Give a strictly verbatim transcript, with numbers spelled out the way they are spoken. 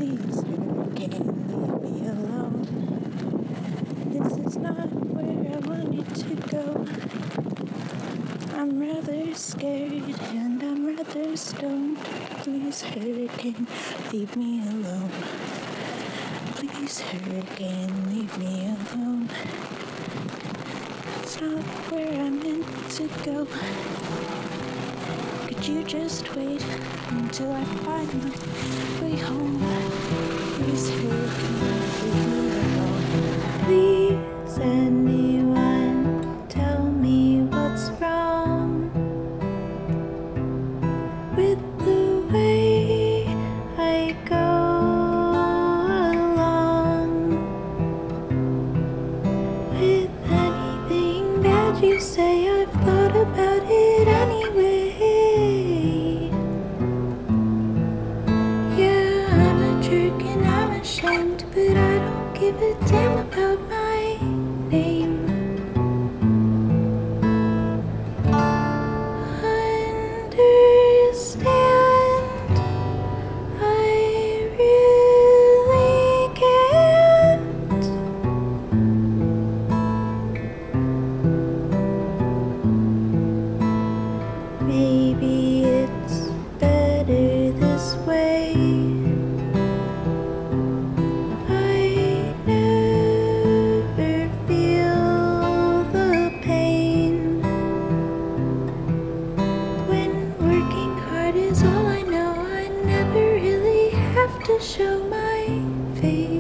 Please, hurricane, leave me alone. This is not where I wanted to go. I'm rather scared and I'm rather stoned. Please, hurricane, leave me alone. Please, hurricane, leave me alone. It's not where I'm meant to go. Could you just wait until I find my way home? Please, hurricane, leave me alone. Please, anyone, tell me what's wrong with the way I go along. With anything that you say, I've thought about it anyway. Yeah, I'm a jerk and I'm ashamed, but I don't give a damn about my name. Understand, I really can't. Maybe it's better this way. I never feel the pain. When working hard is all I know, I never really have to show my face.